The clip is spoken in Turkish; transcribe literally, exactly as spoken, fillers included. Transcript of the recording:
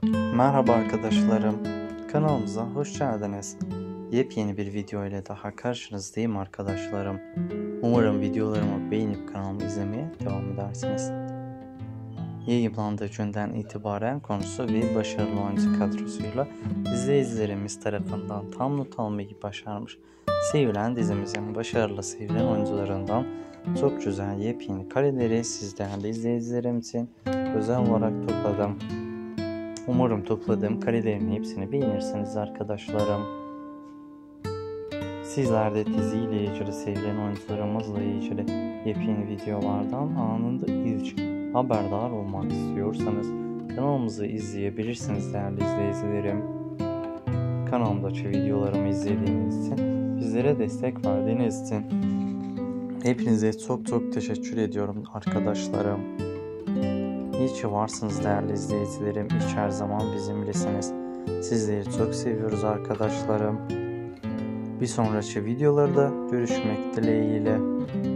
Merhaba arkadaşlarım, kanalımıza hoş geldiniz. Yepyeni bir video ile daha karşınızdayım arkadaşlarım. Umarım videolarımı beğenip kanalımı izlemeye devam edersiniz. Yayınlandığı günden itibaren konusu ve başarılı oyuncu kadrosuyla izleyicilerimiz tarafından tam not almayı başarmış. Sevilen dizimizin başarılı sevilen oyuncularından çok güzel yepyeni kareleri siz değerli izleyicilerim için özel olarak topladım. Umarım topladığım karelerin hepsini beğenirsiniz arkadaşlarım. Sizler de diziyle ilgili, sevilen oyuncularımızla ilgili yepyeni videolardan anında ilk haberdar olmak istiyorsanız kanalımızı izleyebilirsiniz değerli izleyicilerim. Kanalımdaki videolarımı izlediğiniz için, bizlere destek verdiğiniz için hepinize çok çok teşekkür ediyorum arkadaşlarım. İyi ki varsınız değerli izleyicilerim. İyi her zaman bizimlesiniz. Sizleri çok seviyoruz arkadaşlarım. Bir sonraki videolarda görüşmek dileğiyle.